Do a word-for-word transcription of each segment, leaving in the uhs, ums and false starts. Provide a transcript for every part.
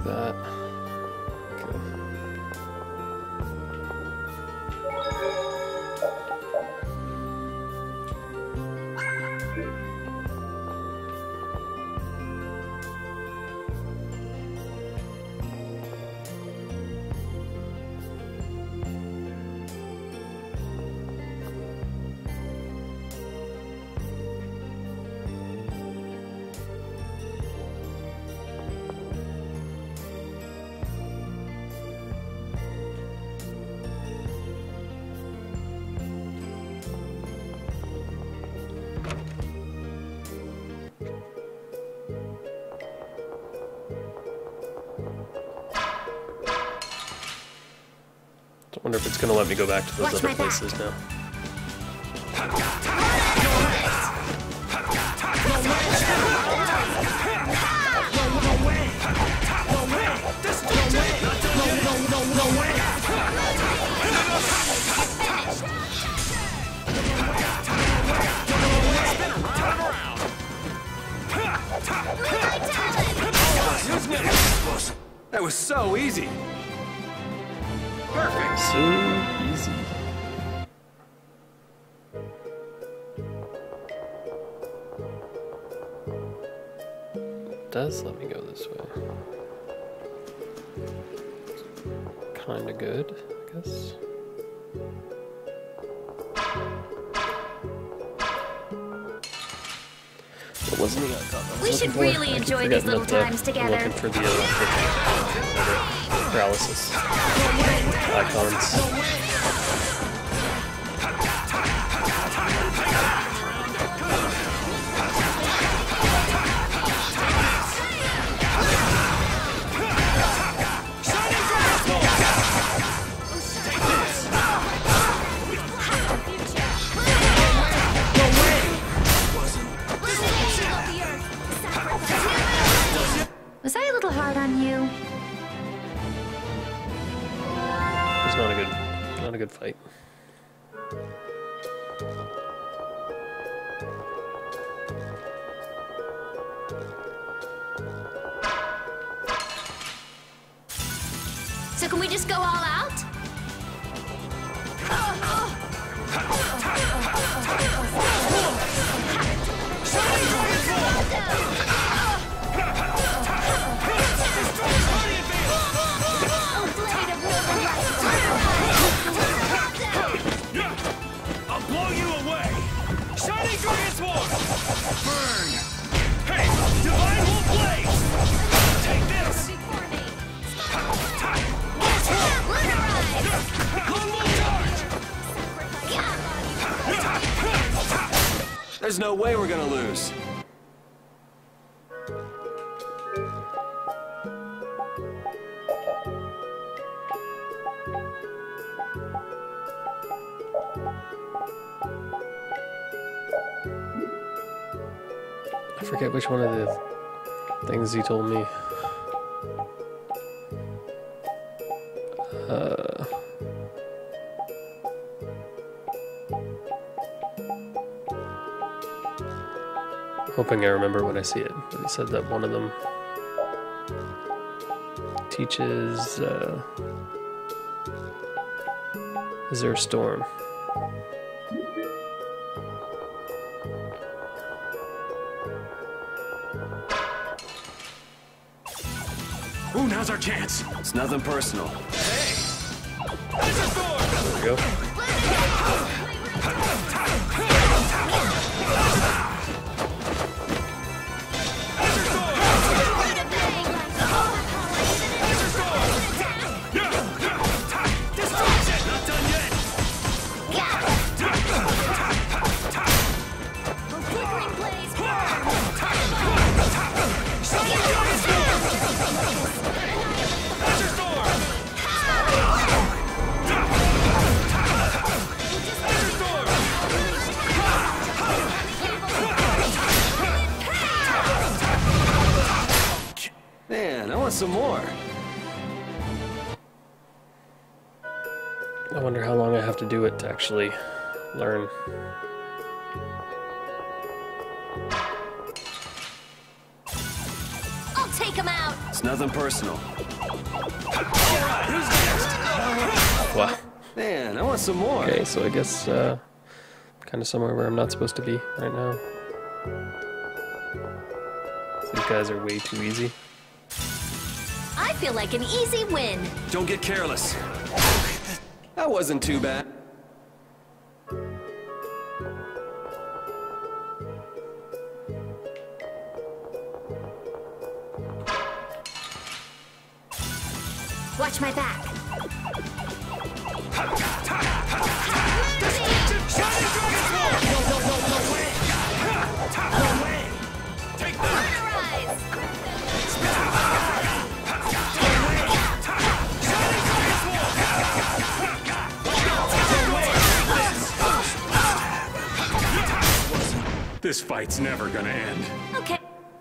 that. Okay. I wonder if it's going to let me go back to those other places now. That was so easy. Perfect. So easy. It does let me go this way. Kinda good, I guess. What wasn't it I thought I was We looking should for? really I keep enjoy these forgetting little that the- times I'm together. looking for the electric paralysis icons. Was I a little hard on you? It's not a good, not a good fight. So can we just go all out? I'll blow you away! Shining Dragon Swarm! Burn! Hey! Divine Wolf Blaze! Take this! Lone Wolf Charge! There's no way we're gonna lose. I forget which one of the things he told me. Uh, hoping I remember when I see it. But he said that one of them teaches uh, Is there a storm? Ooh, now's our chance. It's nothing personal. Hey! There we go. Man, I want some more. I wonder how long I have to do it to actually learn. take him out. It's nothing personal. Alright, who's next? Wow. Man, I want some more. Okay, so I guess uh, kind of somewhere where I'm not supposed to be right now. These guys are way too easy. I feel like an easy win. Don't get careless. That wasn't too bad. Watch my back. Take that! This fight's never gonna end. Okay.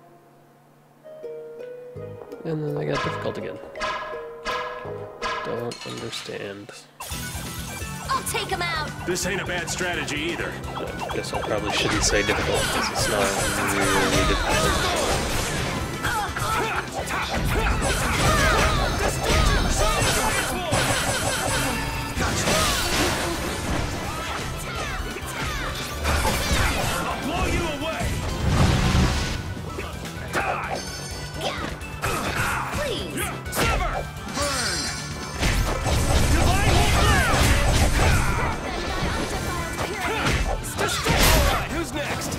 And then I got difficult again. Don't understand. I'll take him out. This ain't a bad strategy either. I guess I probably shouldn't say difficult because it's not really difficult. I'll blow you away. Die. Please. Sever. Burn. Divine Blade. Alright, who's next?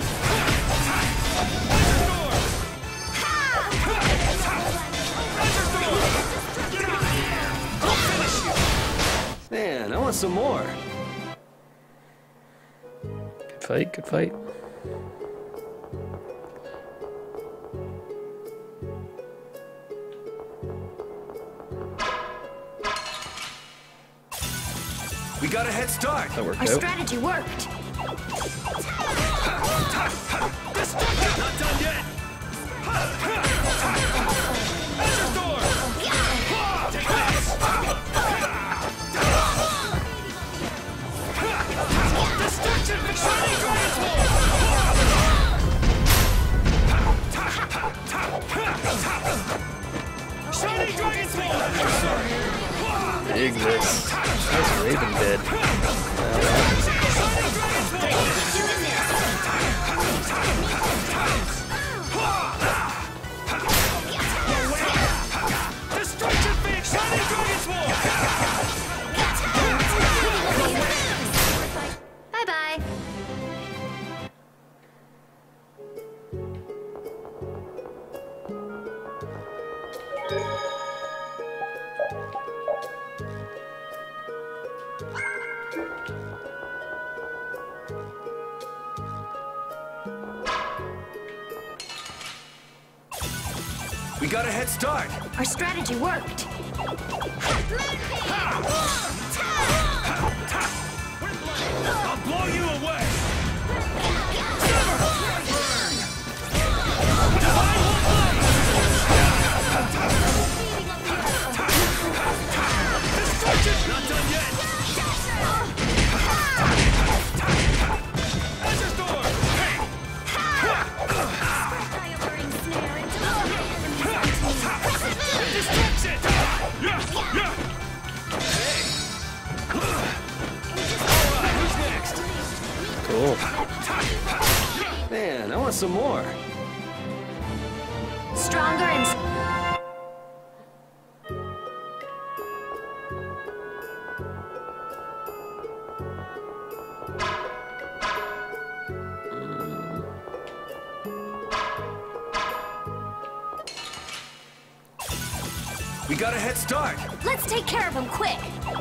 Man, I want some more. Good fight, good fight. We got a head start. That worked Our out. strategy worked. Not done yet. Azure Storm. Take this. Destruction. Shining Dragon's Wall. Shining Dragon's Wall. Big miss. How's Raven dead? Destruction Phoenix. Shining Dragon's Wall. Bye-bye. We got a head start. Our strategy worked. I'll blow you away. Destruction. Not done yet. Azure Storm. Destruction. Yeah, yeah. Hey. Alright, who's next? Cool. Man, I want some more. Stronger and... We got a head start. Let's take care of him quick.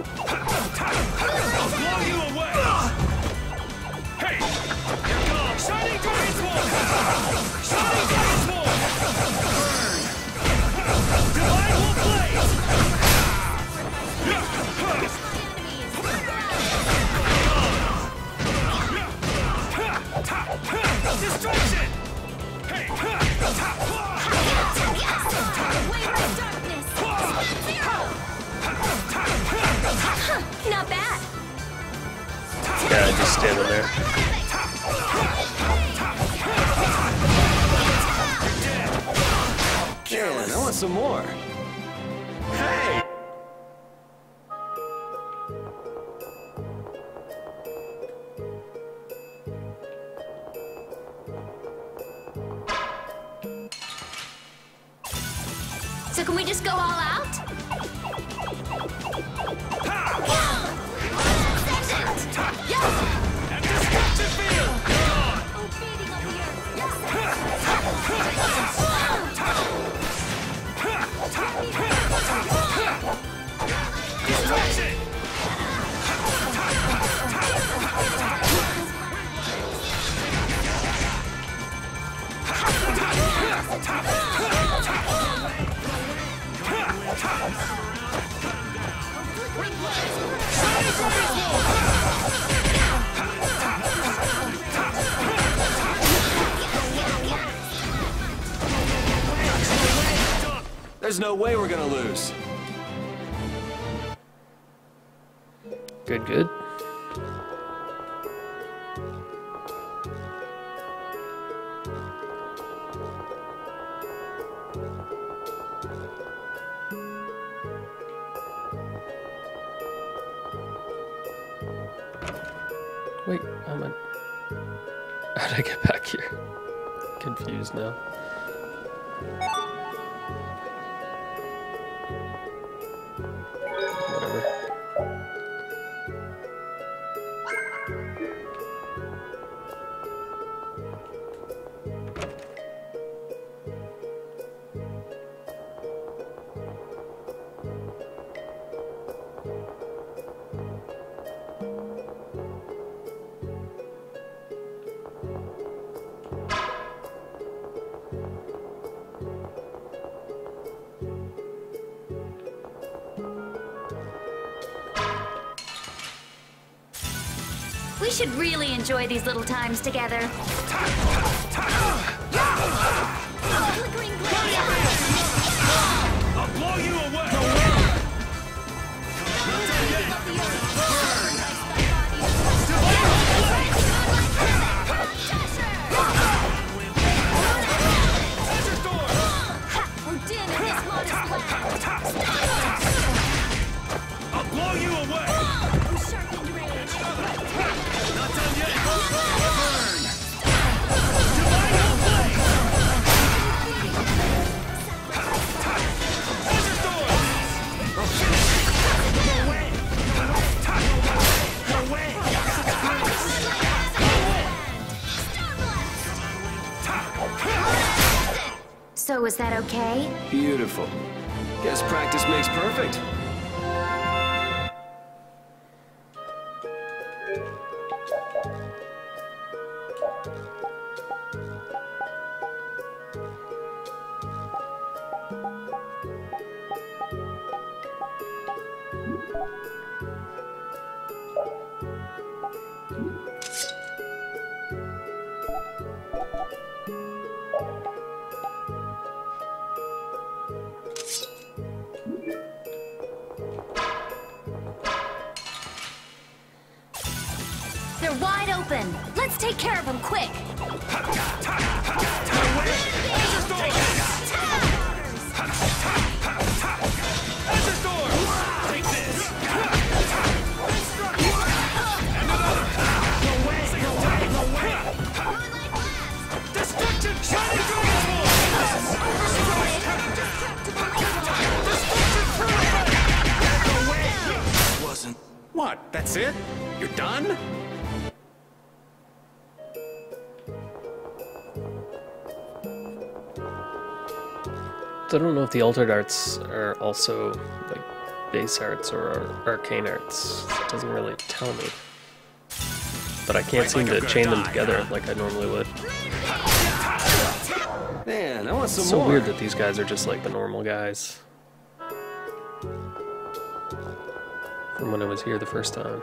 I'll blow you away. Hey, here comes Shining Dragon's Wall. Shining Dragon's Wall. Burn. Divine Wolf Blaze. Destruction. Hey. Not bad. Yeah, just standing there. careless. Man, I want some more. Hey! So can we just go all out? And destructive field! Gone! Destruction! There's no way we're gonna lose. Good, good. Wait, I'm a... How'd I get back here? Confused now. Whatever. We should really enjoy these little times together. Flickering glare. I'll blow you away! We're done in this modest land. I'll blow you away! Oh, sharpened rage. Not done yet! Burn! Divine flame! Desert Door! No way! No way! So is that okay? Beautiful. Guess practice makes perfect. They're wide open. Let's take care of them quick. Desert Door! Take this! And another! No way! No way! No way! Destruction! Shining Dragon's Destruction! No way! Wasn't. What? That's it? You're done? So I don't know if the altered arts are also like base arts or ar- arcane arts. It doesn't really tell me. But I can't Fight seem like I'm to gonna chain them die, together huh? like I normally would. Man, I want some It's so more. weird that these guys are just like the normal guys from when I was here the first time.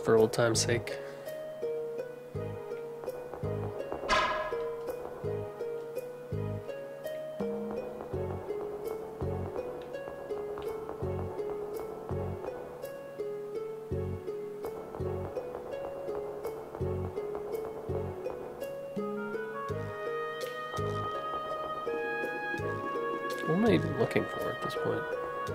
Just for old time's sake. What am I even looking for at this point?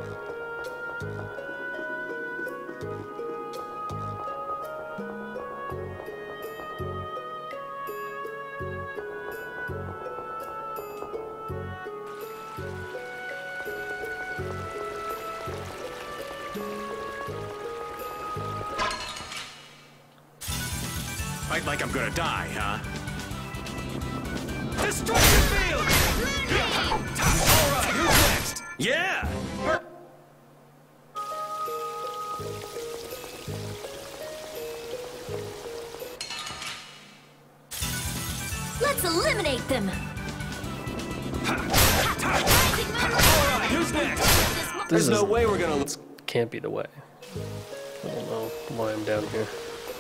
Fight like I'm gonna die, huh? Destruction field! Alright, who's next? Yeah! Let's eliminate them. Alright, who's next? This There's is, no way we're gonna lose. can't be the way. I don't know why I'm down here.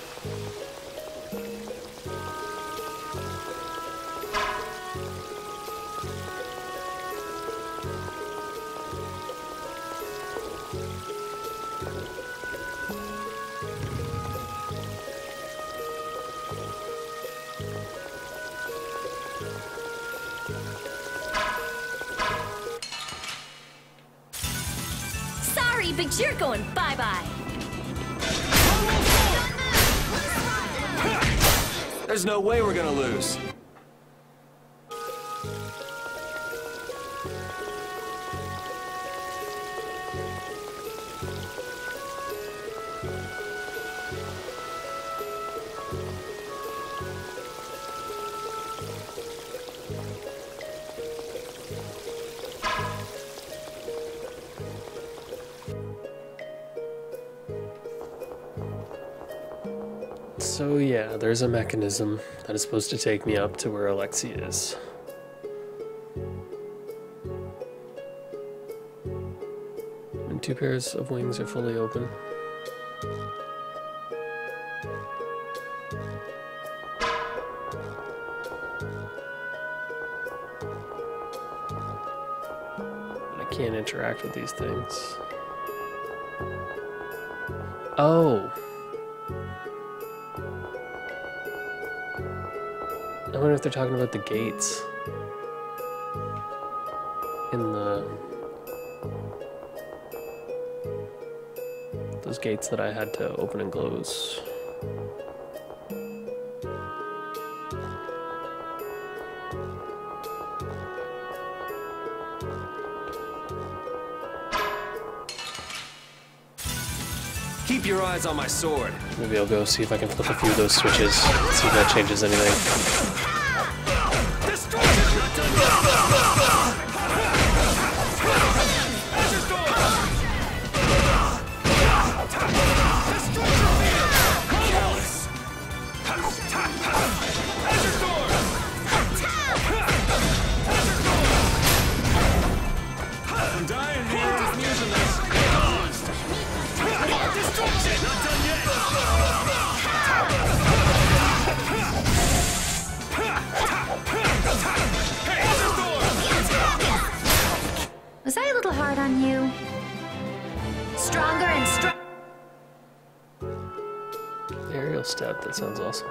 Sorry, but you're going bye-bye. There's no way we're gonna lose. So yeah, there's a mechanism that is supposed to take me up to where Alexia is. And two pairs of wings are fully open. But I can't interact with these things. Oh! I wonder if they're talking about the gates in the those gates that I had to open and close. Keep your eyes on my sword. Maybe I'll go see if I can flip a few of those switches, see if that changes anything. I'm dying here. Just using this. Destruction! Not done yet! Was I a little hard on you? Stronger and strong. Aerial step, that sounds awesome.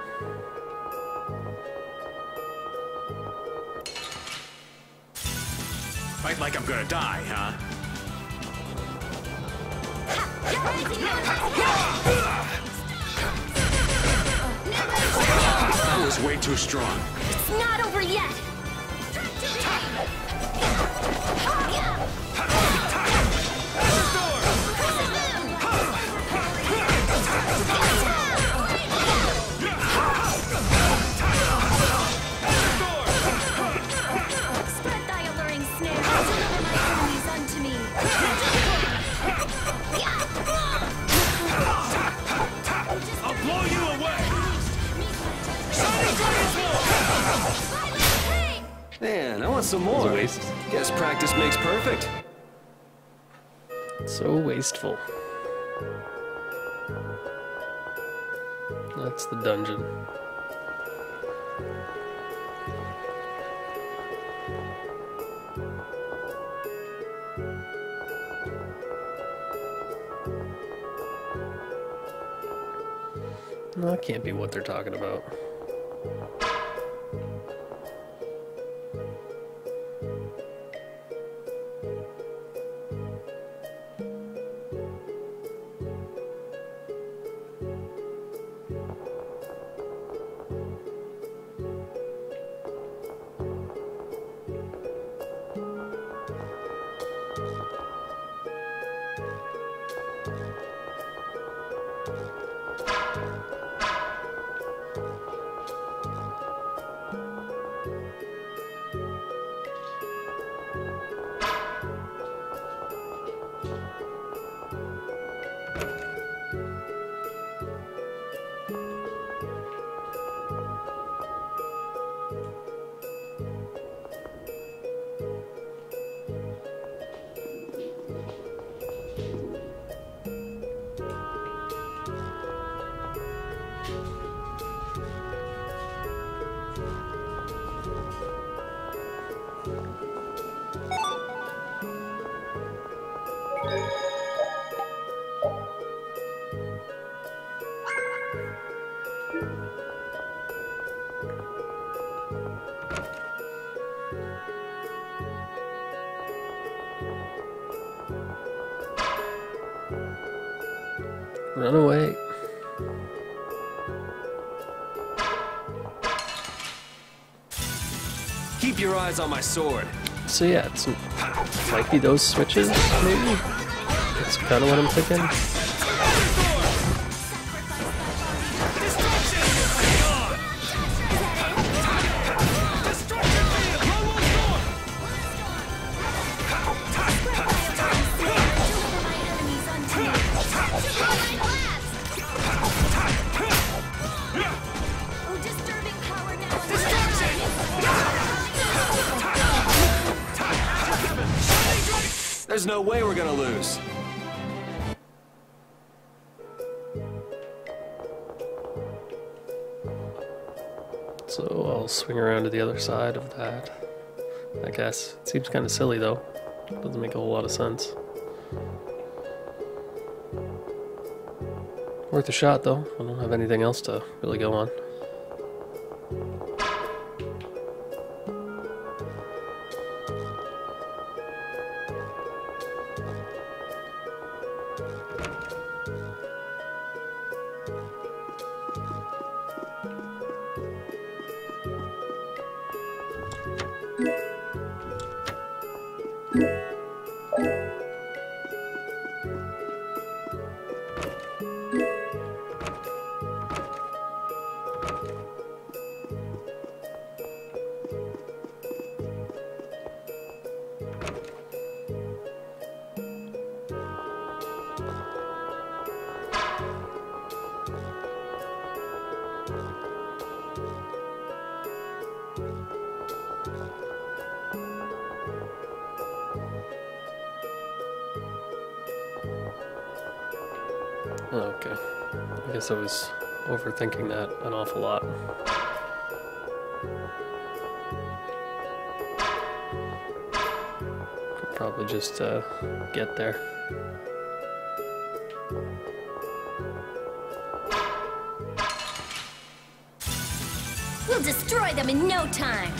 Fight like I'm gonna die, huh? That was way too strong. It's not over yet. Spread thy alluring snare. Deliver my enemies unto me. I'll blow you away! Shining Dragon's Wall! Man, I want some It's more. a waste. Guess practice makes perfect. So wasteful. That's the dungeon. No, that can't be what they're talking about. Run away. Keep your eyes on my sword. So yeah, it's might be those switches, maybe? That's kind of what I'm thinking. There's no way we're gonna lose. So I'll swing around to the other side of that, I guess. It seems kind of silly though. Doesn't make a whole lot of sense. Worth a shot though. I don't have anything else to really go on. Okay. I guess I was overthinking that an awful lot. Could probably just uh, get there. We'll destroy them in no time.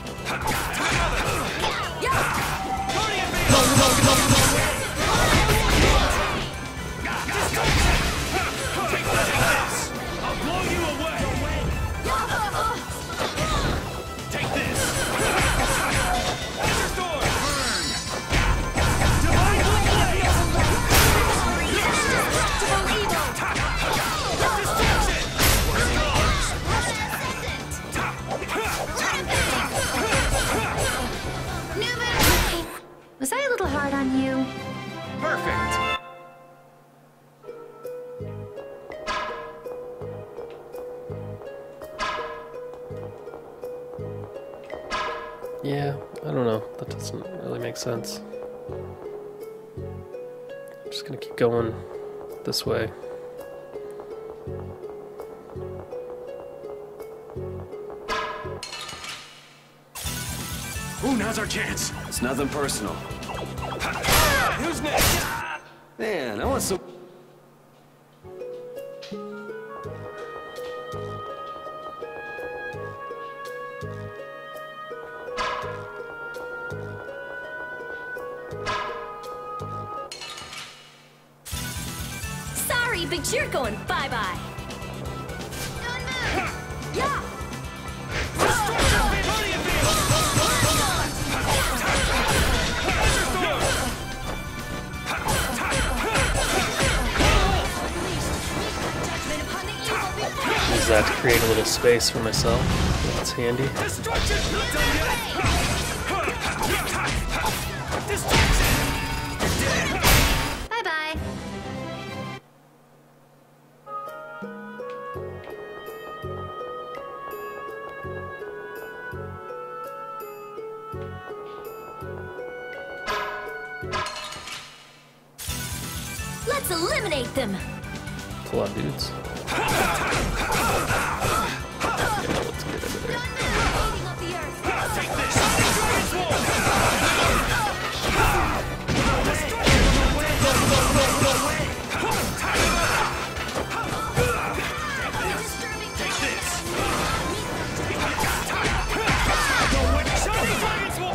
I'll blow you away! Take this! Laser sword! Burn! Divine blade! Destructible evil! Destruction! Was I a little hard on you? Perfect. Yeah, I don't know. That doesn't really make sense. I'm just gonna keep going this way. Now's our chance. It's nothing personal. Who's next? Man, I want some... Sorry, but you're going bye-bye. Yeah. Use that to create a little space for myself. That's handy. Destruction! Not done yet! Destruction! Bye-bye. Let's eliminate them. It's a lot of dudes. Yeah, let's get into there. Eating up the earth. Take this! Dragon's Disturbing Take this! Shining Dragon's Wall!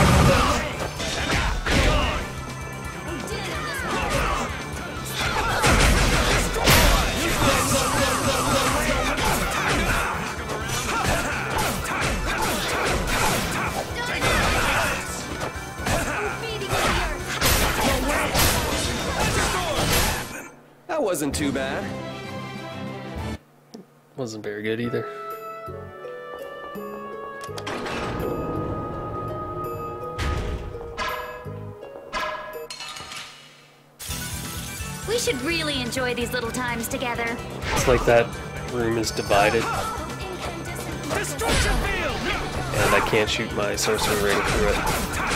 That wasn't too bad. Wasn't very good either. We should really enjoy these little times together. It's like that room is divided, Destruction field! and I can't shoot my sorcerer ring through it.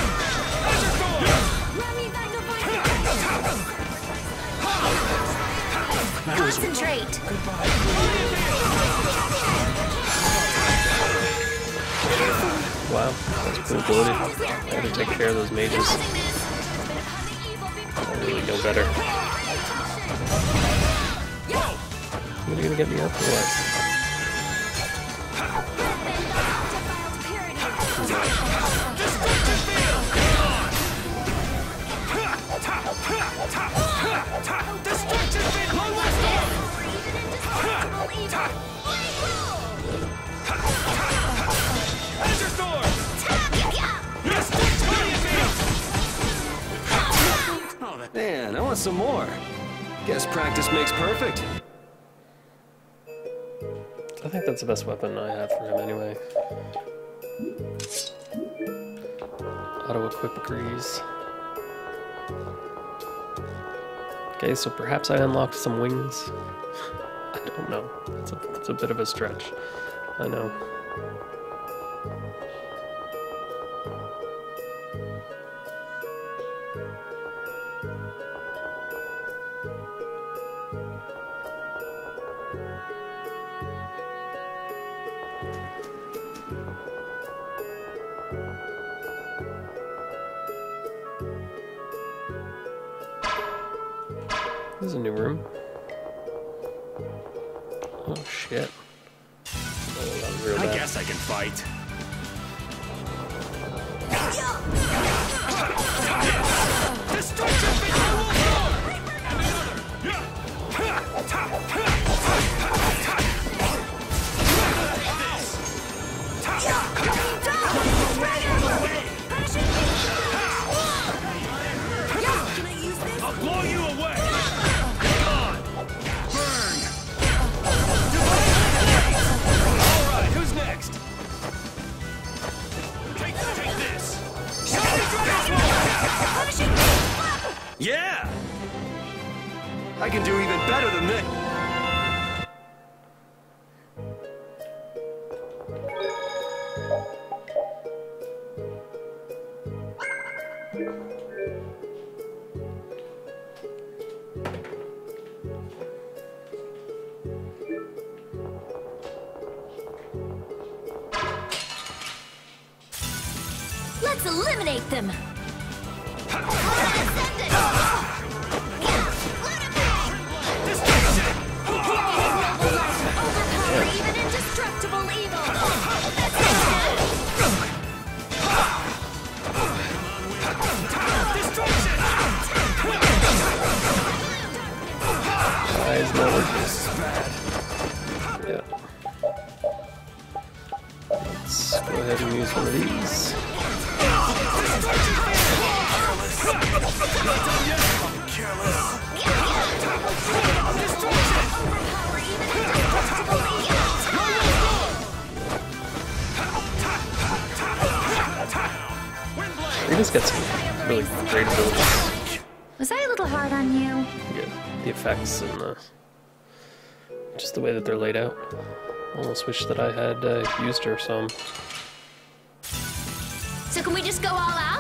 Concentrate. Wow, that's pretty bloated. I had to take care of those mages. I really know better. What are you gonna get me up for? What? Destruction field! Azure Storm! Man, I want some more. Guess practice makes perfect. I think that's the best weapon I have for him anyway. Auto-equip agrees. Okay, so perhaps I unlocked some wings. I don't know. It's a, it's a bit of a stretch. I know. This is a new room. Oh shit. Oh, that was real I bad. guess I can fight. Destruction I'll blow you away! Gone! Burn! Alright, who's next? Take, take this! Shining Dragon's Wall! Yeah! I can do even better than this. Let's eliminate them. Even indestructible evil. Why is no working? Yeah. Let's go ahead and use one of these. He just got some really great abilities. Was I a little hard on you? Yeah, the effects and the, just the way that they're laid out. Almost wish that I had uh, used her some. So can we just go all out?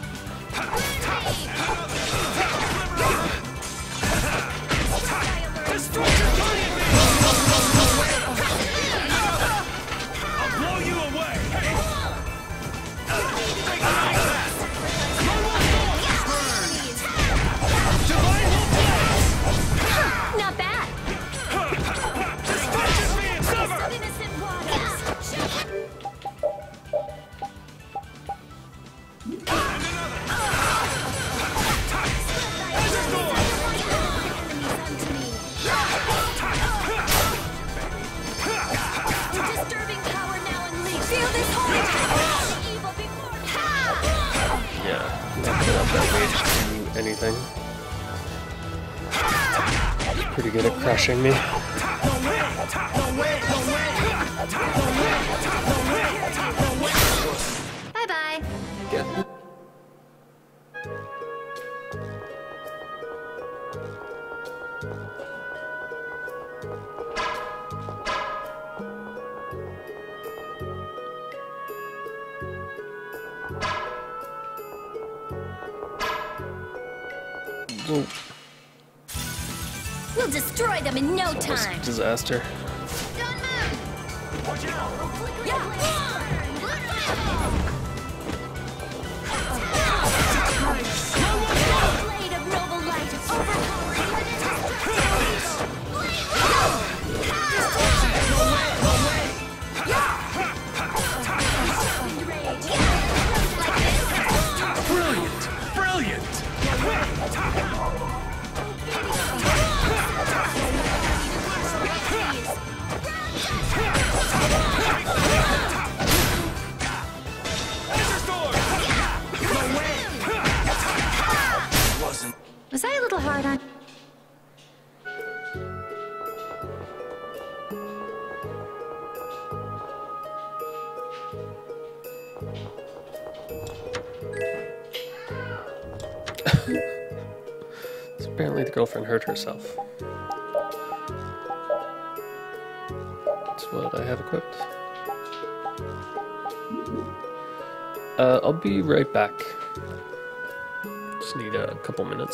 I'll blow you away! Not bad. Innocent waters. Disturbing power now unleashed. Feel this holy power. The evil before. Yeah, not gonna have that rage to do anything. It's pretty good at crushing me. Bye bye. Get Whoa, We'll destroy them in no almost time. disaster. Don't move. Watch out. Yeah. Blade of noble light. Overpower Brilliant! Brilliant! Was I a little hard on? So apparently the girlfriend hurt herself. That's what I have equipped. Uh, I'll be right back. Just need a couple minutes.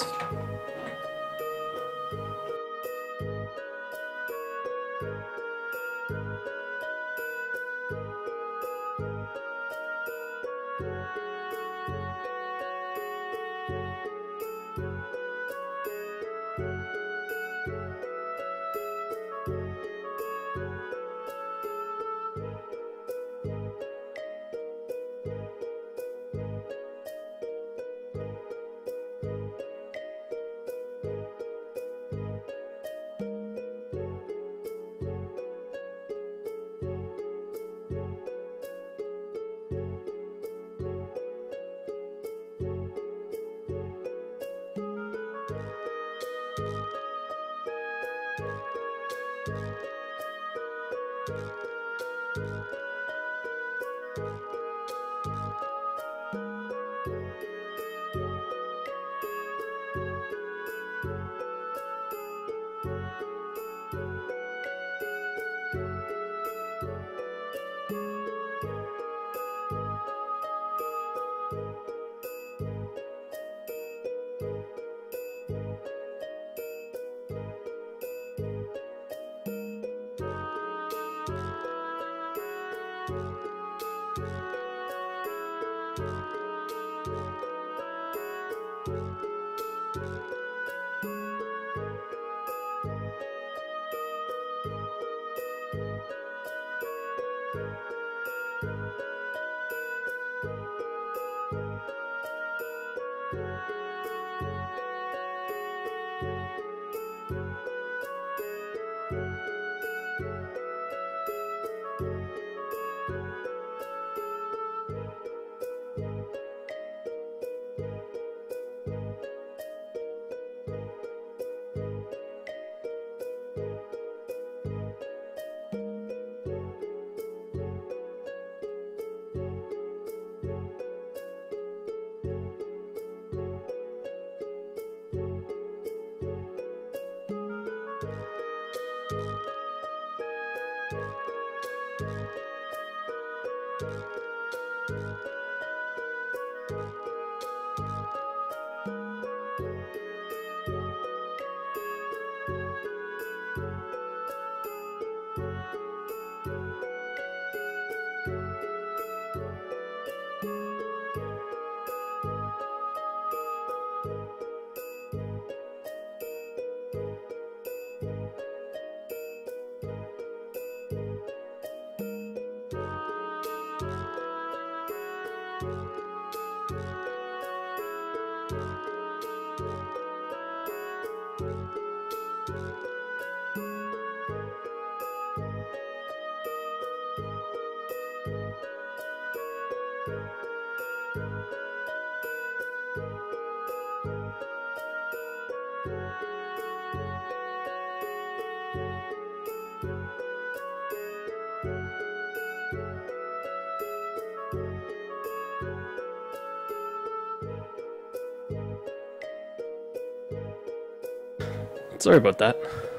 Sorry about that.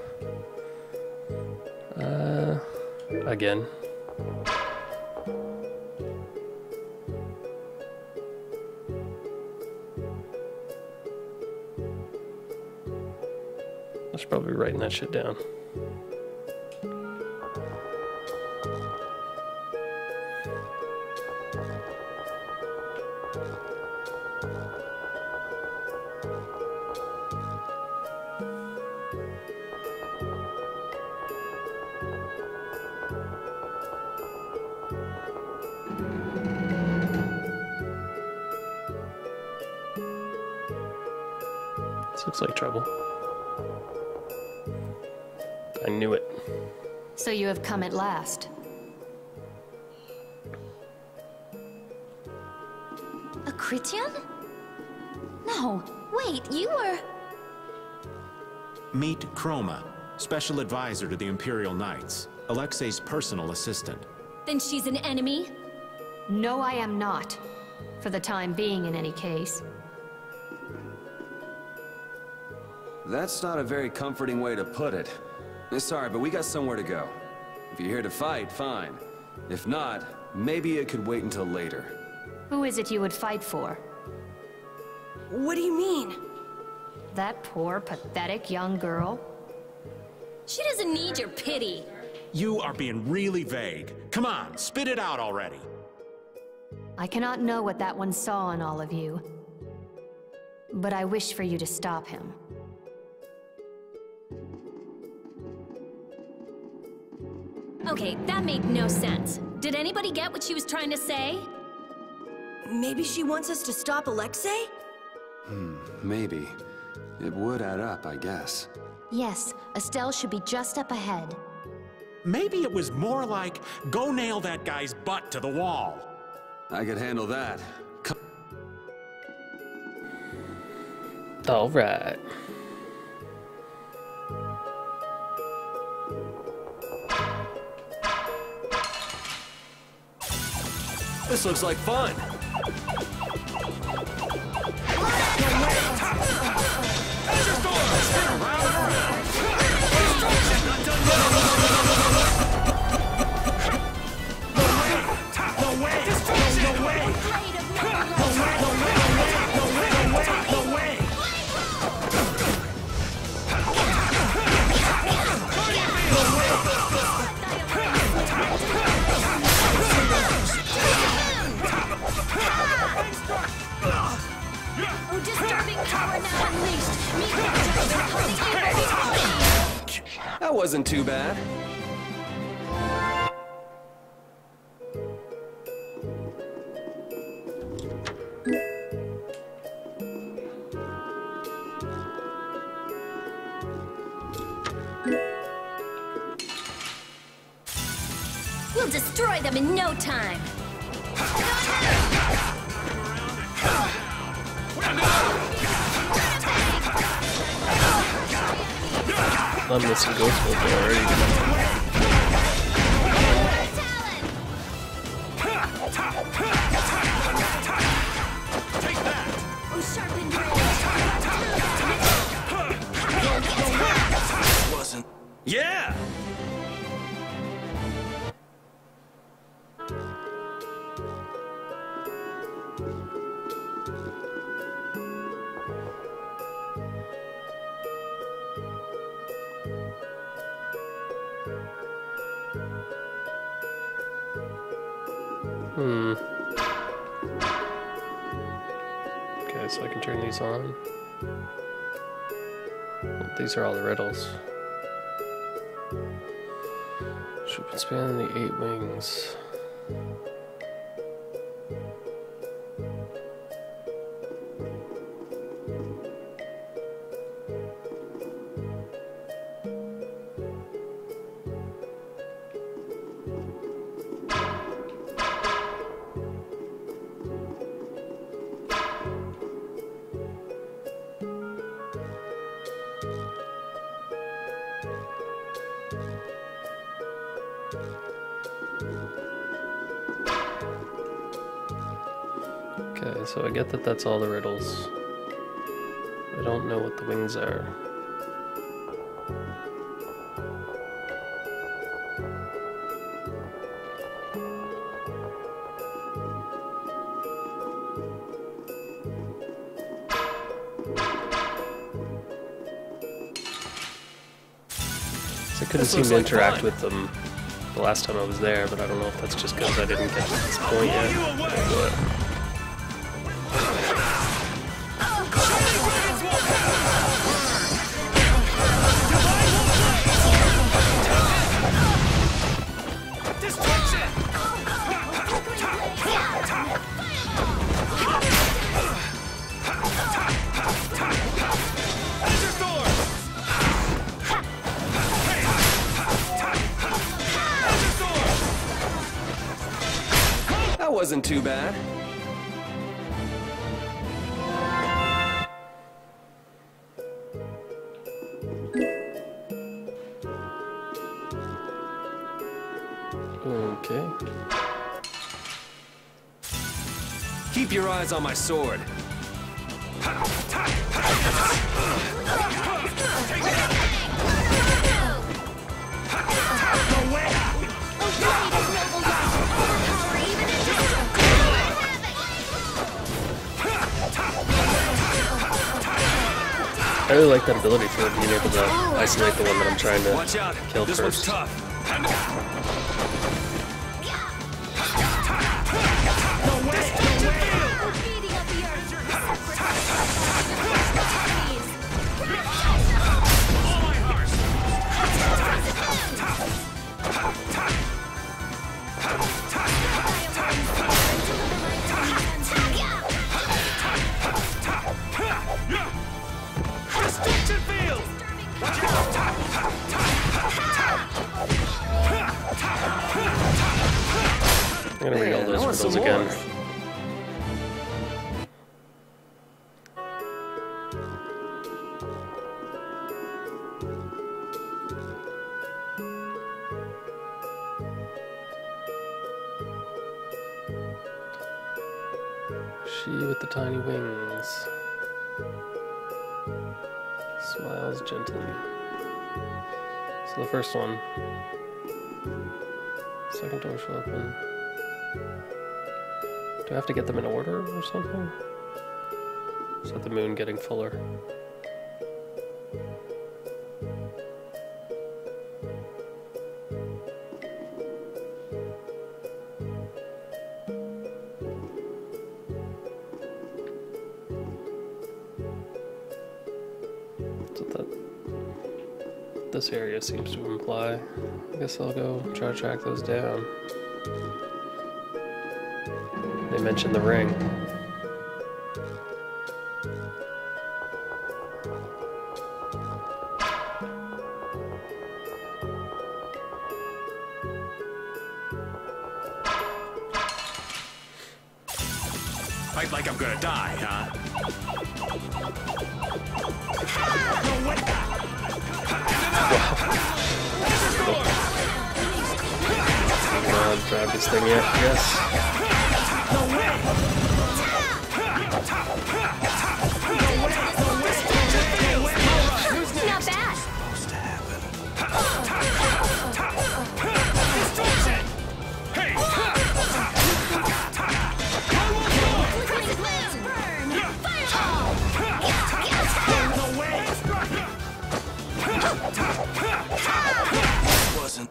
Uh, again. I should probably be writing that shit down. This looks like trouble. I knew it. So you have come at last. A Critian? No, wait, you were... Meet Chroma, special advisor to the Imperial Knights, Alexei's personal assistant. Then she's an enemy? No, I am not. For the time being, in any case. That's not a very comforting way to put it. Sorry, but we got somewhere to go. If you're here to fight, fine. If not, maybe it could wait until later. Who is it you would fight for? What do you mean? That poor, pathetic young girl? She doesn't need your pity. You are being really vague. Come on, spit it out already. I cannot know what that one saw in all of you. But I wish for you to stop him. Okay, that made no sense. Did anybody get what she was trying to say? Maybe she wants us to stop Alexei? Hmm, maybe. It would add up, I guess. Yes, Estelle should be just up ahead. Maybe it was more like, go nail that guy's butt to the wall. I could handle that. Come All right. This looks like fun. Oh, disturbing power now unleashed! Meet the That wasn't too bad. We'll destroy them in no time! I'm missing Ghost Bolt already. Oh, sharpened Wasn't. Yeah! Hmm. Okay, so I can turn these on. Well, these are all the riddles. Should be spanning the eight wings. Okay, so I get that that's all the riddles. I don't know what the wings are. So I couldn't This seem looks to like interact fun. with them the last time I was there, but I don't know if that's just because I didn't get to this point yet. You away. But Shining Dragon's Wall! Divine Destruction! Azure Storm! Azure Storm! That wasn't too bad. okay. Keep your eyes on my sword. I really like that ability for being able to isolate the one that I'm trying to Watch out. kill This first. one's tough. Destruction Field! I'm gonna read all Man, I those want riddles some again. more. She with the tiny wings smiles gently. So the first one. Second door should open. Do I have to get them in order or something? Is that the moon getting fuller? That's what that this area seems to imply. I guess I'll go try to track those down. They mentioned the ring. Fight like I'm gonna die, huh? I'm gonna grab this thing yet, yes. Not bad. Wasn't.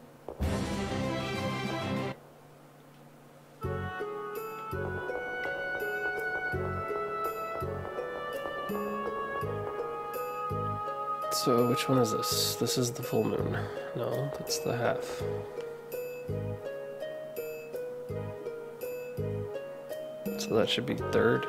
So which one is this? This is the full moon. No, that's the half. So that should be third.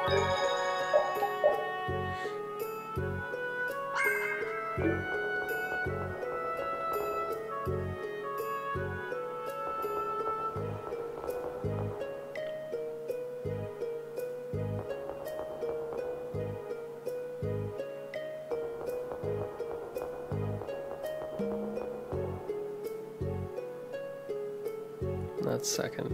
That's second.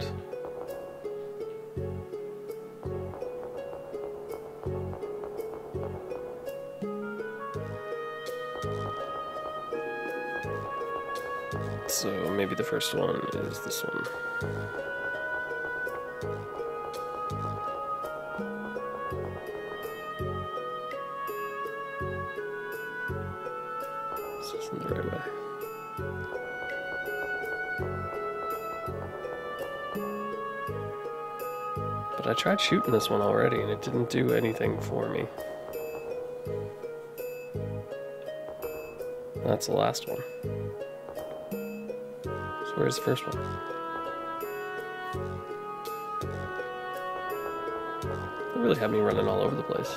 So maybe the first one is this one. This isn't the right way. But I tried shooting this one already and it didn't do anything for me. That's the last one. So where's the first one? They really have me running all over the place.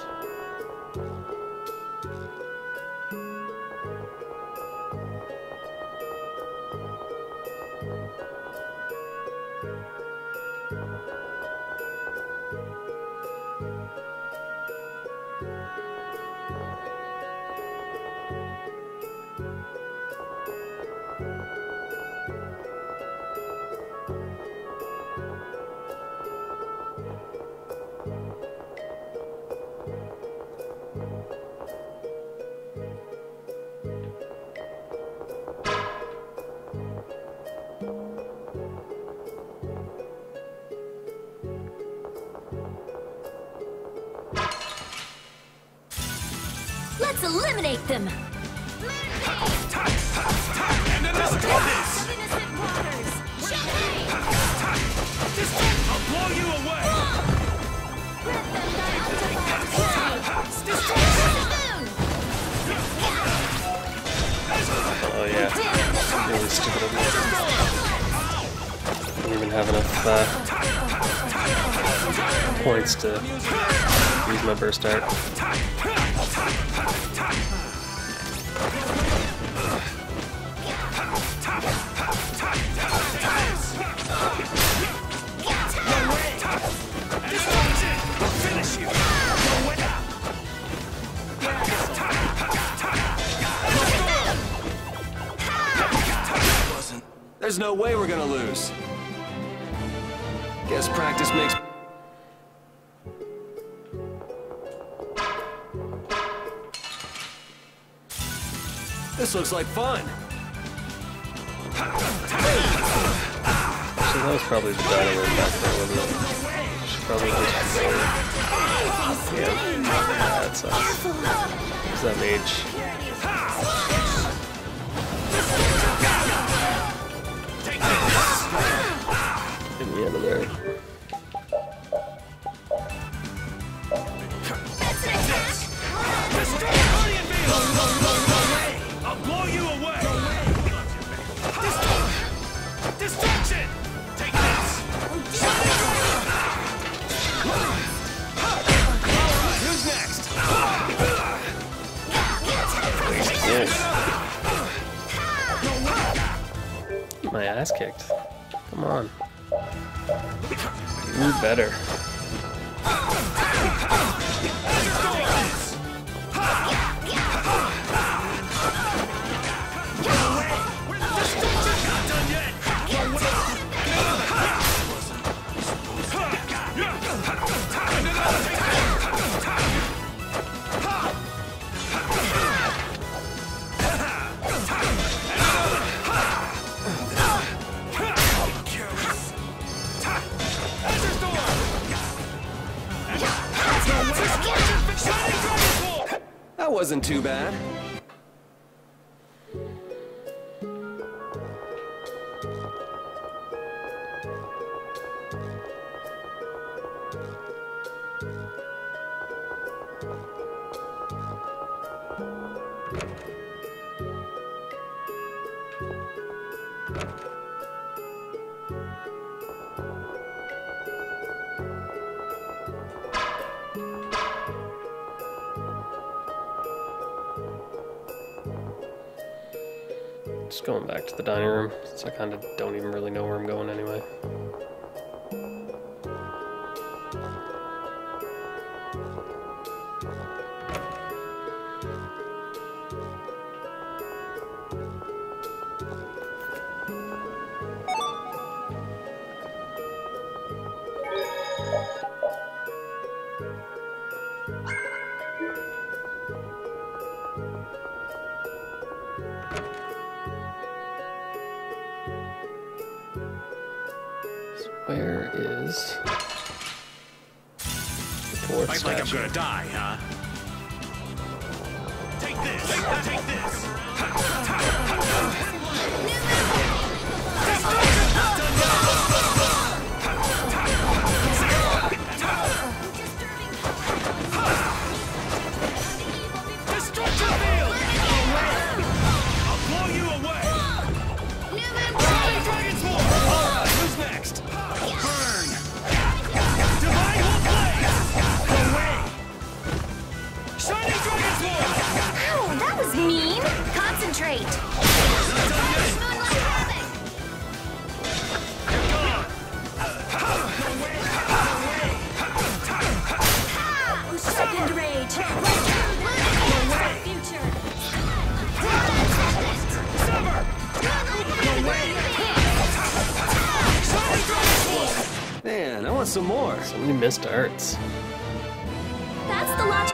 Let's eliminate them! And another this! Innocent waters! This I'll blow you away! Oh yeah, really stupid of me. I don't even have enough uh, points to use my burst art. There's no way we're gonna lose. Guess practice makes... This looks like fun. So that was probably the dynamo back there, wasn't it? Should probably just go. Yeah, that sucks. Who's that mage? Get me out of there. I'll blow you away! Distraction! Take this! Who's next? Yes. Get my ass kicked. Come on. Do better. That wasn't too bad. Just going back to the dining room, so I kind of don't even really know where I'm going anyway. Where is the fourth Fight like I'm statue? gonna die, huh? Take this! Take that! Take this! Destruction field! I'll blow you away! Shining Dragon Sword! Alright, who's next? Burn! Divine Wolf Blaze! Away! Shining Dragon Sword! Ow, that was mean! Concentrate! Second rage! Future! Sever! Man, I want some more. So many missed arts. That's the logic.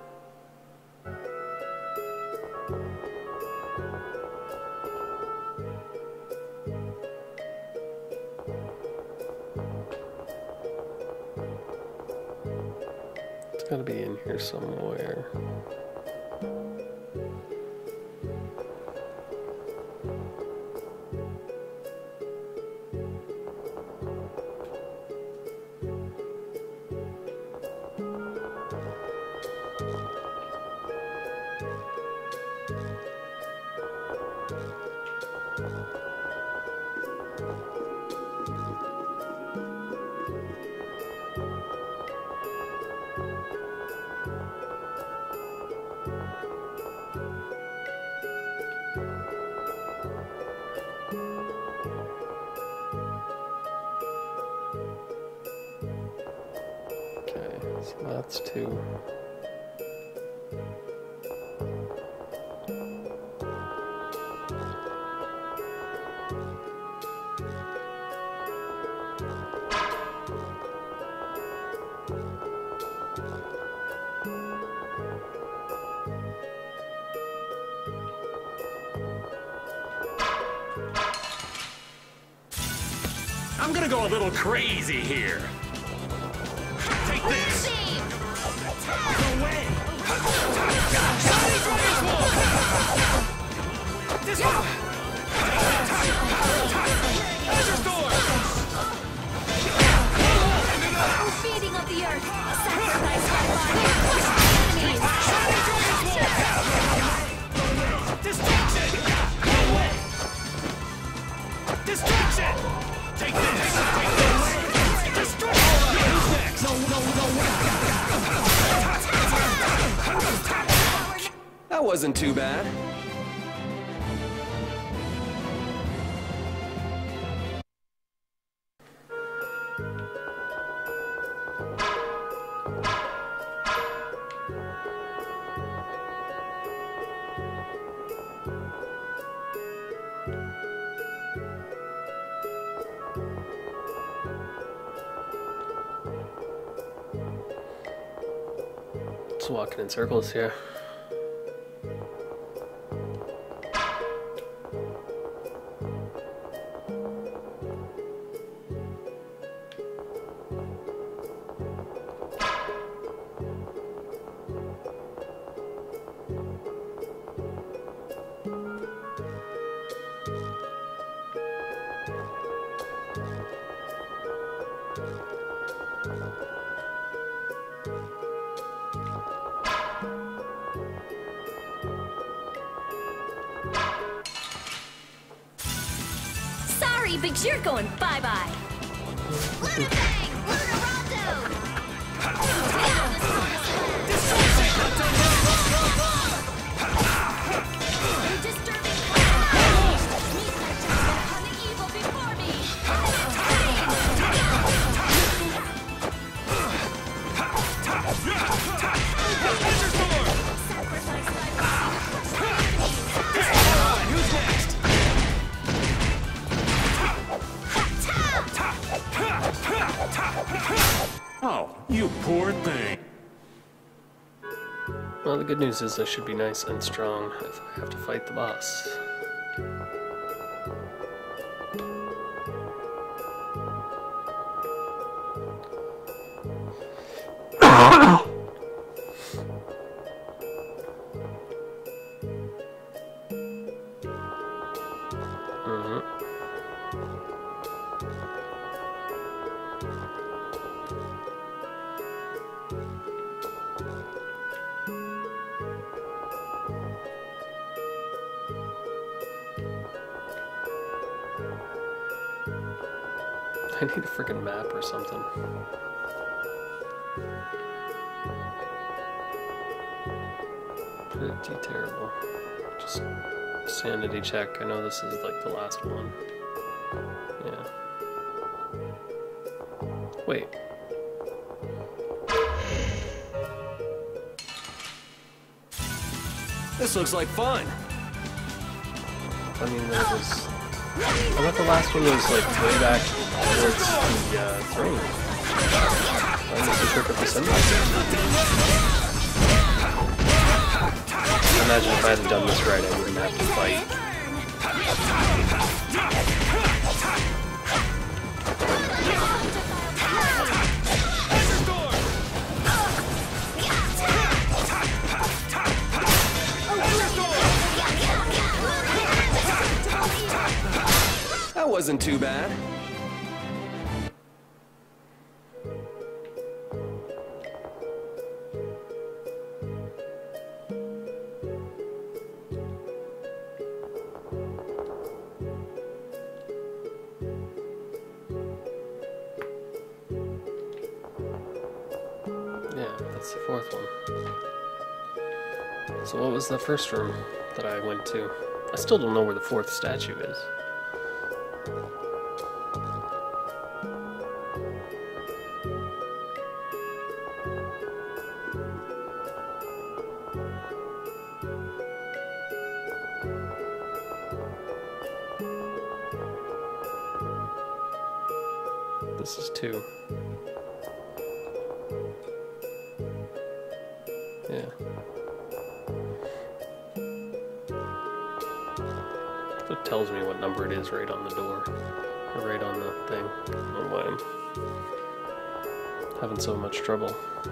It's gotta be in here somewhere. Okay, so that's two. I'm gonna go a little crazy here. Take this! Away! Shining Dragon Sword! This one! Azure Storm! Feeding of the earth. Sacrifice my body. Enemies. Shining Dragon Sword! Destruction! Away! Destruction! Take this! Take this! Destruction! Who's next? No, no, no, That wasn't too bad. Just walking in circles here. Sorry, but you're going bye-bye. Lunar Bang! Lunar Rondo! Disturbing Oh, you poor thing. Well, the good news is I should be nice and strong if I have to fight the boss. I need a freaking map or something. Pretty terrible. Just sanity check. I know this is like the last one. Yeah. Wait. This looks like fun. I mean, there was... I thought the last one was like way back towards the uh, throne. Almost the trick of the sunrise. Imagine if I hadn't done this right, I wouldn't have to fight. That wasn't too bad. Yeah, that's the fourth one. So what was the first room that I went to? I still don't know where the fourth statue is. This is two. Yeah. It tells me what number it is right on the door. Or right on the thing. I don't know why I'm having so much trouble.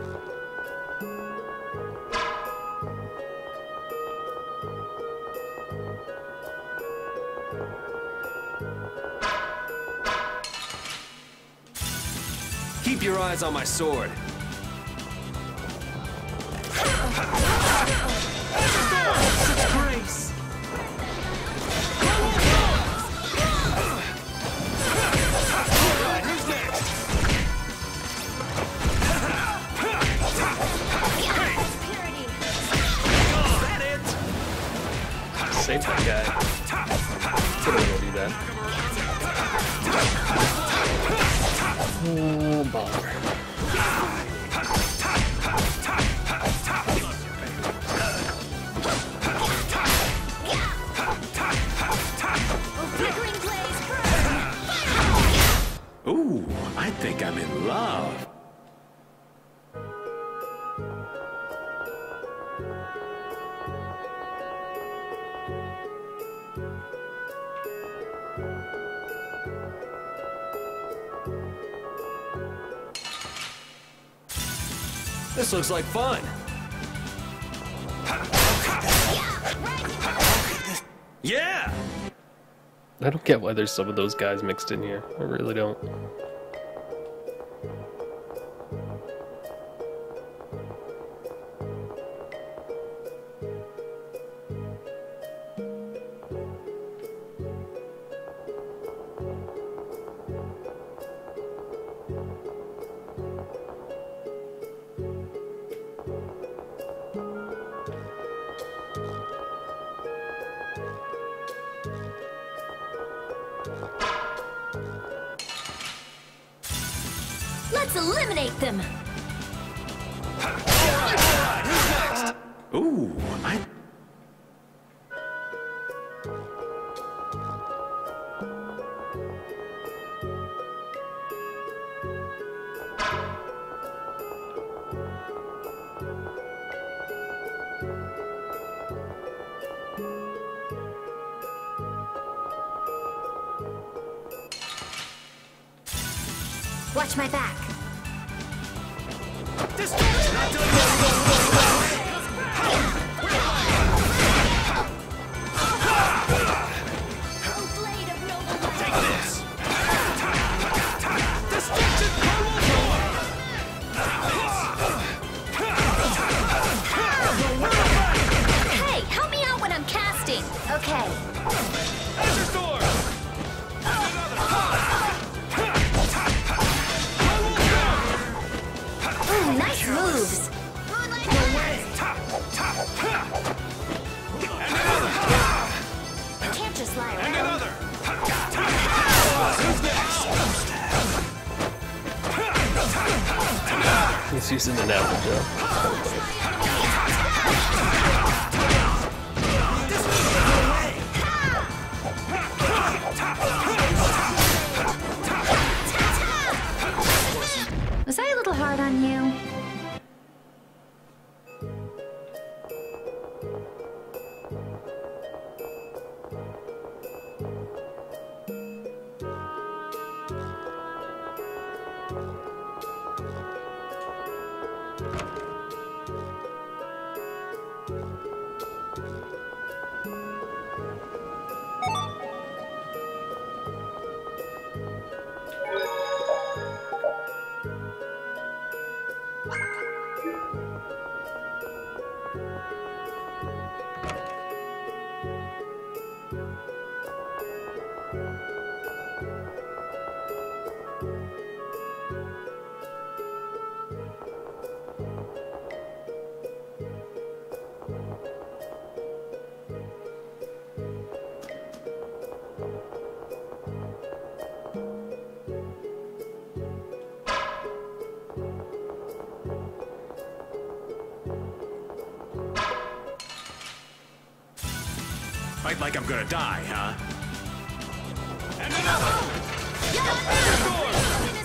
Keep your eyes on my sword. Grace! Alright, who's next? Is that it? Save that guy. Could have do that. Oh, bother. Ooh, I think I'm in love. This looks like fun. Yeah! I don't get why there's some of those guys mixed in here. I really don't. Let's eliminate them! Ooh, I... Watch my back. Destruction! Not done yet. Blade of noble light. Take this. Destruction! Power form. Hey, help me out when I'm casting. Okay. Azure Storm. Ooh, nice moves. Can't just lie And around. another. Who's next? He's using an apple gel. Was I a little hard on you? Fight like I'm gonna die, huh? And another! Azure Storm!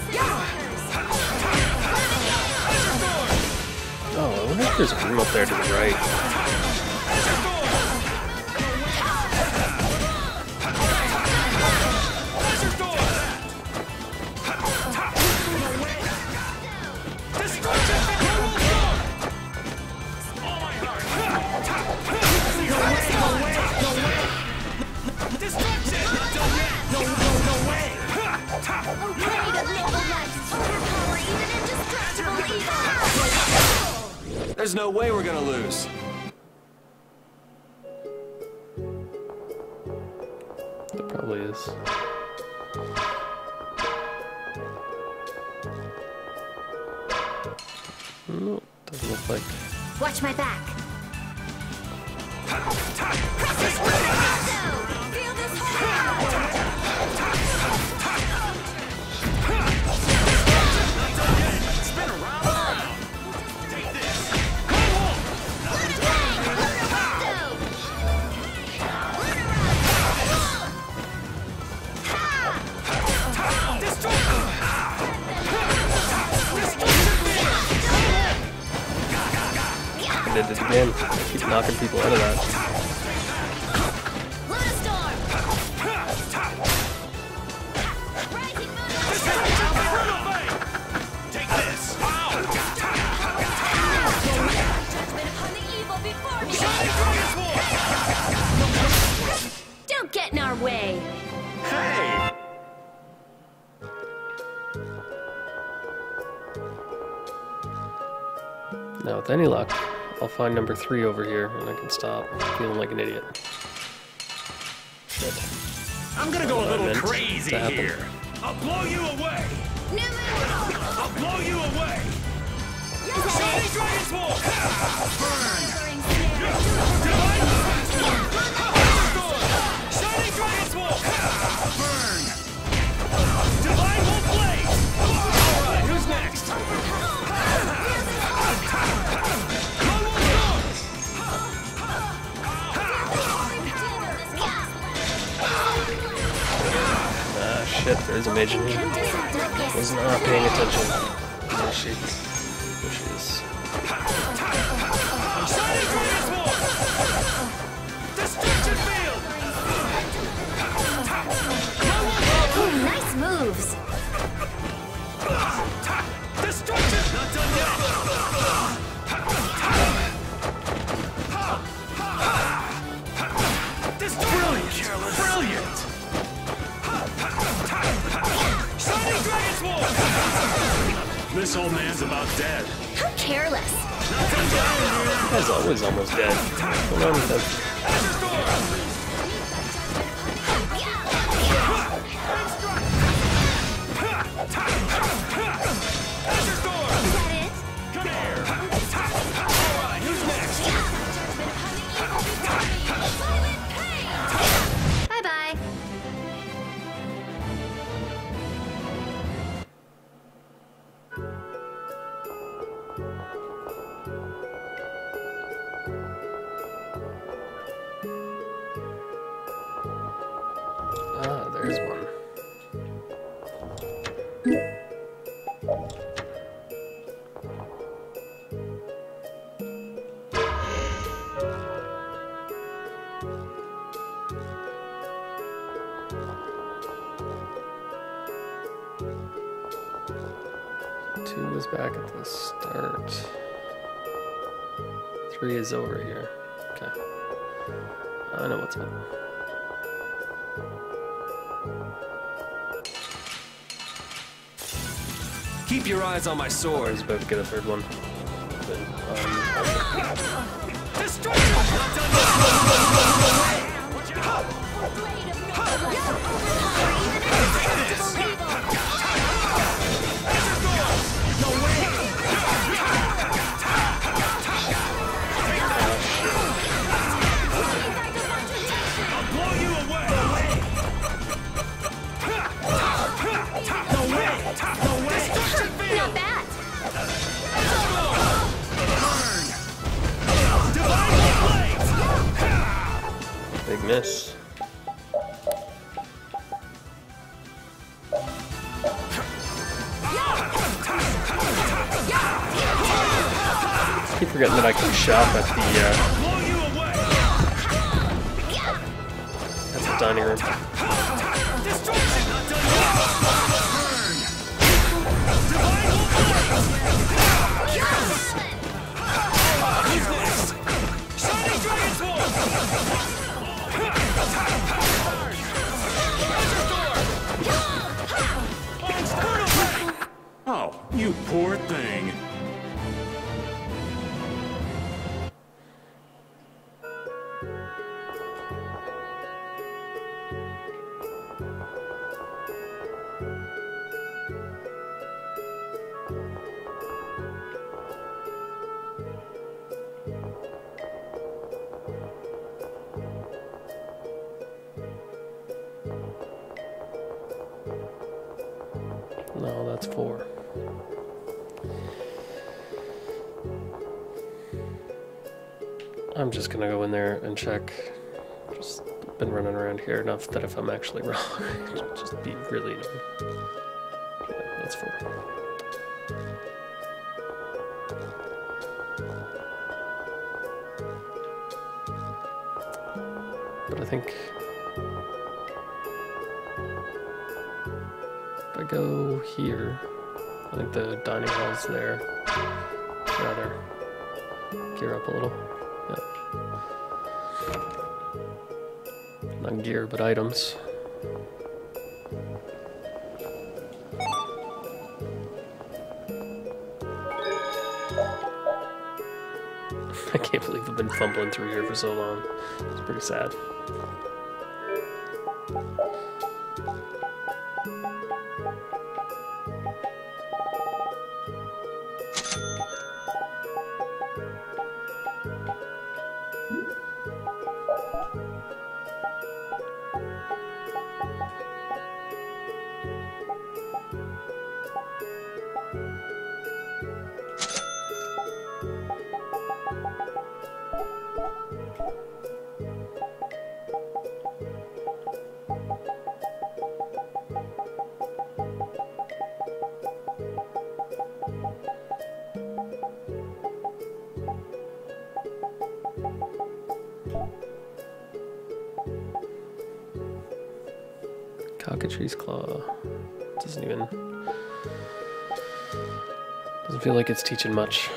Azure Storm! Oh, I wonder if there's a room up there to the right. Azure Storm! Azure Storm! Destruction! Power Storm! All my heart! Destruction! Not done yet! No, no, no way! Oh, blade of noble light. Overpower even indestructible evil. There's no way we're gonna lose. There probably is. No, doesn't look like. Watch my back. Feel this Spin around and around! Take this! I did it again. Keep knocking people out of that. Take this! Don't get in our way. Hey! Now, with any luck, I'll find number three over here, and I can stop feeling like an idiot. Shit. I'm gonna go a What I little meant crazy to happen. here. I'll blow you away! I'll blow you away! Shining Dragon Swarm! Burn! Divine! Shining Dragon Swarm! Burn! Divine Wolf Blade! Alright, who's next? Ah, shit, there's a mage in here. Was not paying attention. There she, there she is. Shining Dragon Swarm! Destruction Field! Ooh, nice moves. Not done yet! Brilliant! Brilliant! Shining Dragon Swarm! This old man's about dead. How careless. Not done yet! Guy's always almost dead. What's going on with him? Azure Storm! Azure Storm! Is that it? Come here! Alright, who's next? Bye-bye. Ah, there's one. Two is back at the start. Three is over here. Okay. I know what's up. Keep your eyes on my I sword. was about to get a third one. But, um, Destruction! Not done I'll blow you away! No way! No way! Destruction field! Not bad. Divine Blades! big miss. Keep forgetting that I can shop at the uh, Blow you away! at the dining room. Destruction! Not done yet! Burn! Divine Blades! Who's next? Shining Dragon Swarm! Oh, you poor thing. No, that's four. I'm just gonna go in there and check. Just been running around here enough that if I'm actually wrong, it'll just be really annoying. Yeah, that's four. But I think if I go here, I think the dining hall's there. Rather gear up a little. Yep. Not gear, but items. I can't believe I've been fumbling through here for so long. It's pretty sad. Cockatrice Claw doesn't even doesn't Doesn't feel like it's teaching much.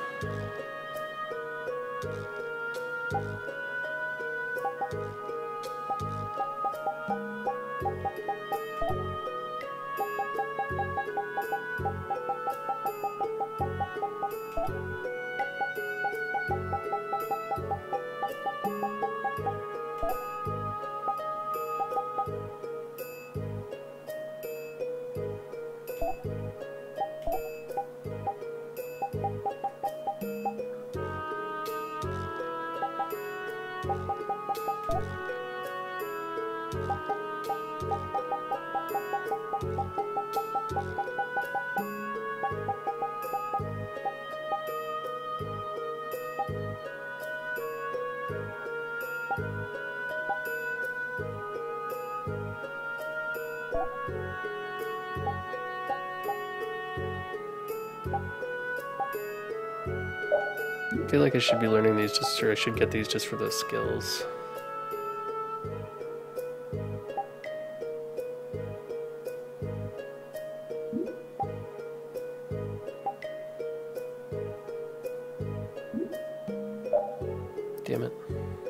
I feel like I should be learning these just, or I should get these just for the skills. Damn it.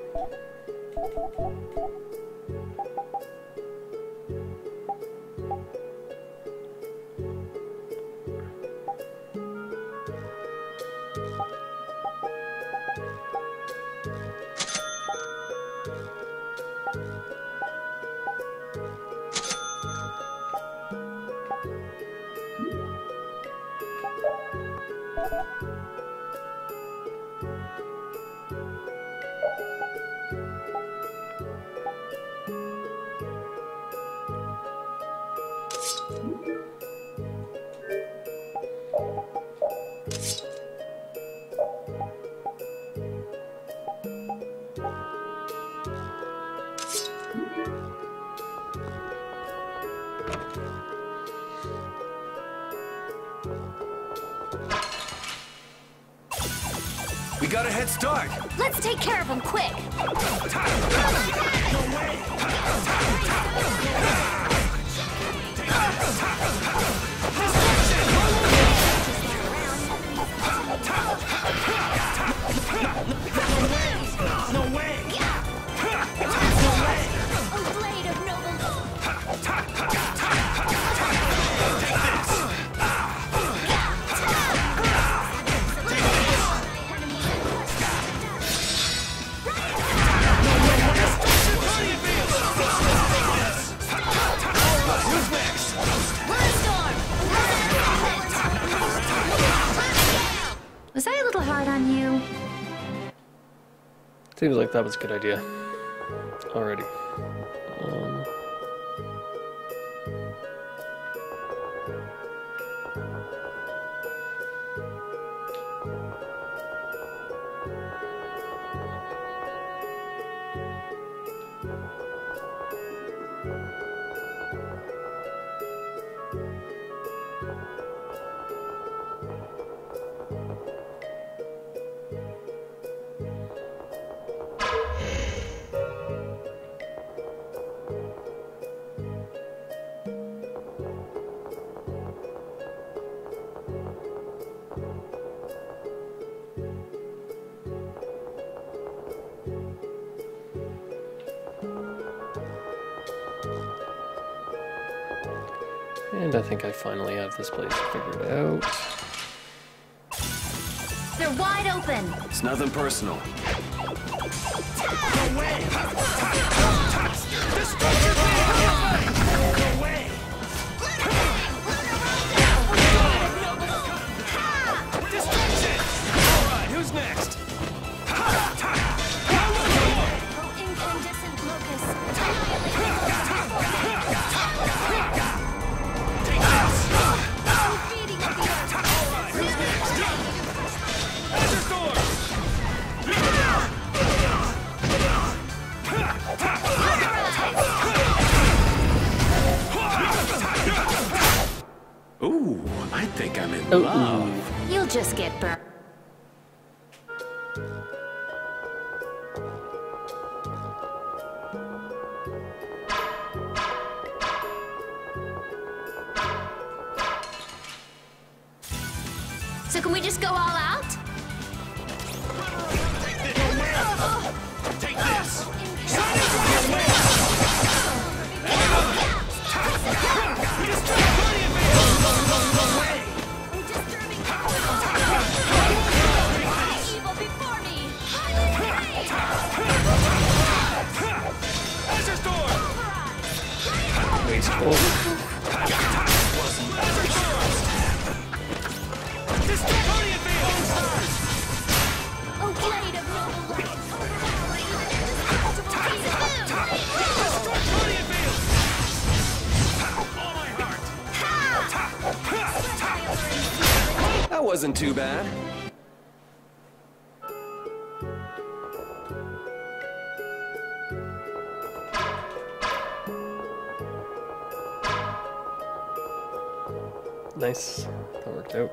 We got a head start! Let's take care of him quick! No way! A blade of noble... Was I a little hard on you? Seems like that was a good idea. Already. Um... And I think I finally have this place figured out. They're wide open! It's nothing personal. No way! Destruction field! No way! Destruction! Alright, who's next? Oh, incandescent locust. Ooh, I think I'm in Oh, love. You'll just get burned. just go all out? Take this! Evil before me! Laser Storm! Wasteful. Dystopian Field! Oh, blade of noble light! Overpower even indestructible piece of food! Dystopian Field! All my heart! That wasn't too bad. Nice. That worked out.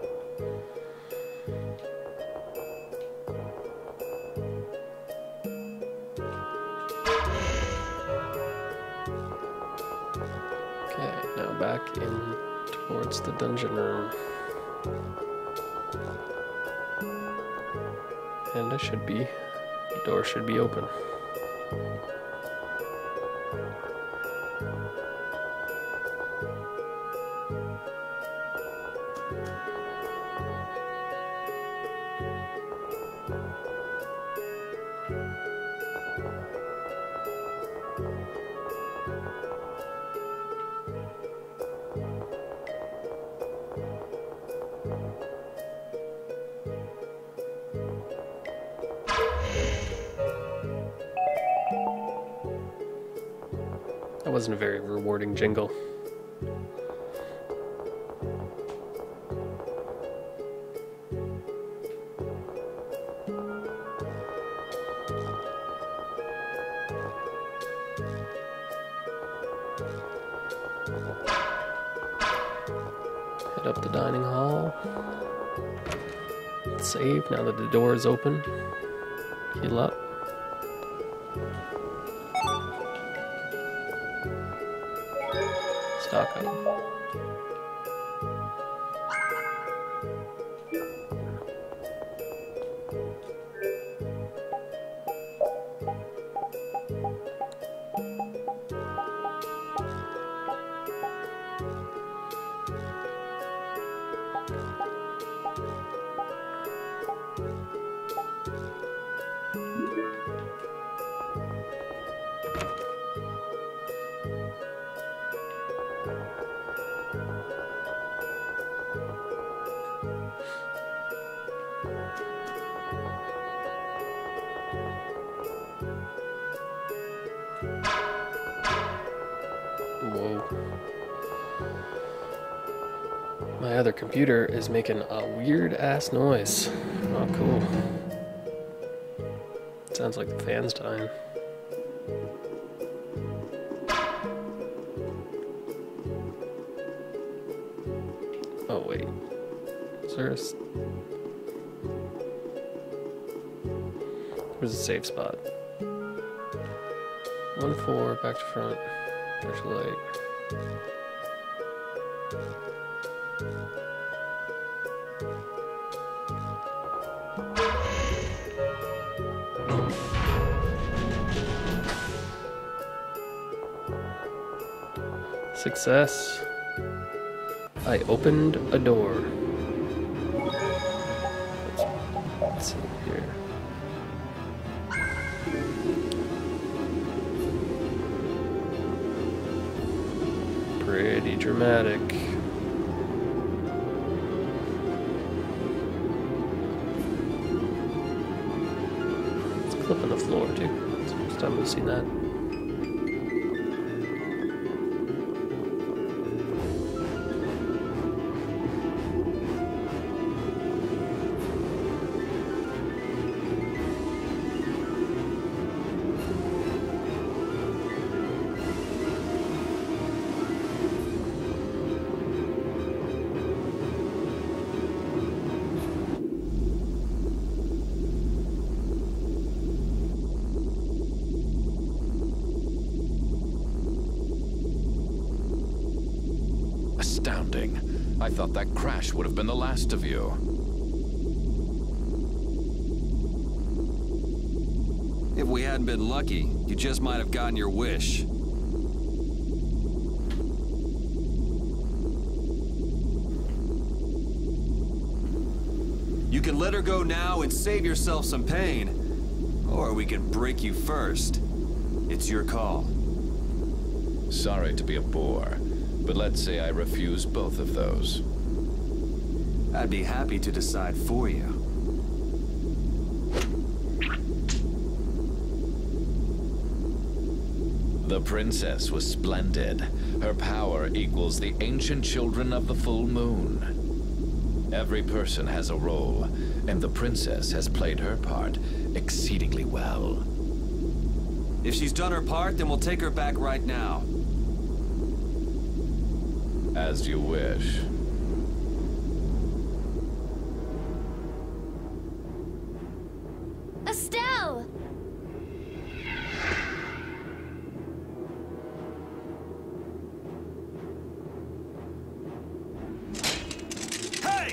Okay, now back in towards the dungeon room. And I should be, the door should be open. That wasn't a very rewarding jingle. Head up the dining hall. Save now that the door is open. Heal up. Stock up. Whoa. My other computer is making a weird ass noise. Oh, cool. Sounds like the fan's dying. Oh, wait. Is there a... s- Where's the safe spot? One four, back to front. Touch the light. Success. I opened a door. Let's, let's see here. Pretty dramatic. It's a clip on the floor too. It's the first time we've seen that. Astounding. I thought that crash would have been the last of you. If we hadn't been lucky, you just might have gotten your wish. You can let her go now and save yourself some pain. Or we can break you first. It's your call. Sorry to be a bore, but let's say I refuse both of those. I'd be happy to decide for you. The princess was splendid. Her power equals the ancient children of the full moon. Every person has a role, and the princess has played her part exceedingly well. If she's done her part, then we'll take her back right now. As you wish. Estelle! Hey!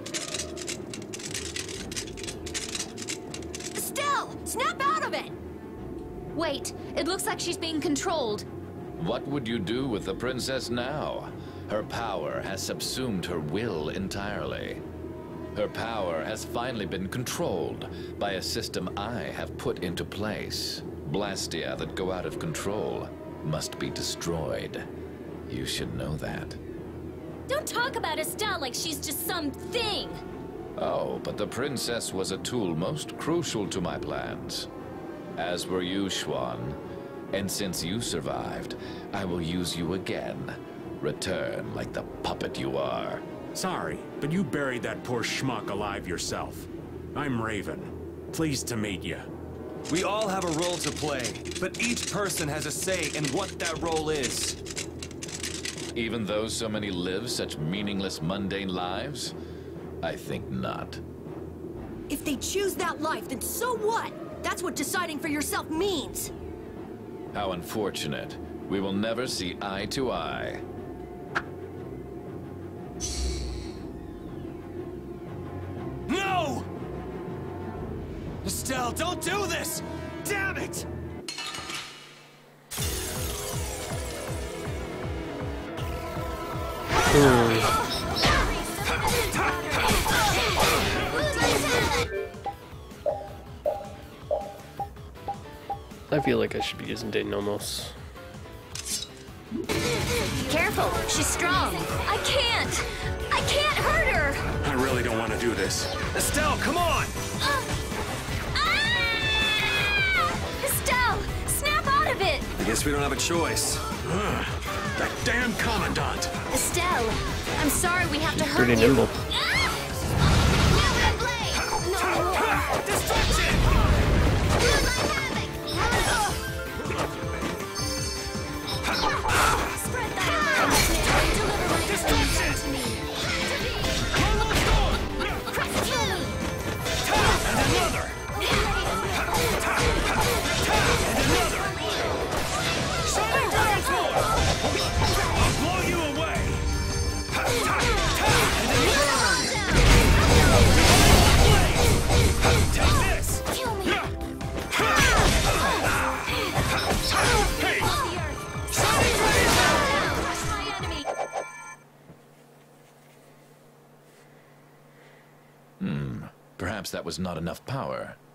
Estelle! Snap out of it! Wait, it looks like she's being controlled. What would you do with the princess now? Her power has subsumed her will entirely. Her power has finally been controlled by a system I have put into place. Blastia that go out of control must be destroyed. You should know that. Don't talk about Estelle like she's just some thing. Oh, but the princess was a tool most crucial to my plans. As were you, Schwan. And since you survived, I will use you again. Return like the puppet you are. Sorry, but you buried that poor schmuck alive yourself. I'm Raven. Pleased to meet you. We all have a role to play, but each person has a say in what that role is. Even though so many live such meaningless, mundane lives? I think not. If they choose that life, then so what? That's what deciding for yourself means. How unfortunate. We will never see eye to eye. No! Estelle, don't do this! Damn it! I feel like I should be using De Nomos. Careful, she's strong. I can't! I can't hurt her! I really don't want to do this. Estelle, come on! Uh, ah! Estelle, snap out of it! I guess we don't have a choice. Ugh, that damn Commandant! Estelle, I'm sorry we have to hurt Pretty you. nimble. Ah! Now we blade! No! Destruction! Good like havoc! Spread that deliver my Destruction! to me. Almost gone! Press kill me. And another! And another! Shining Dragon Sword! I'll blow you away! And another! Take this! Kill me. Hey! On the earth. Shining Dragon Sword! Crush my enemy. Perhaps that was not enough power.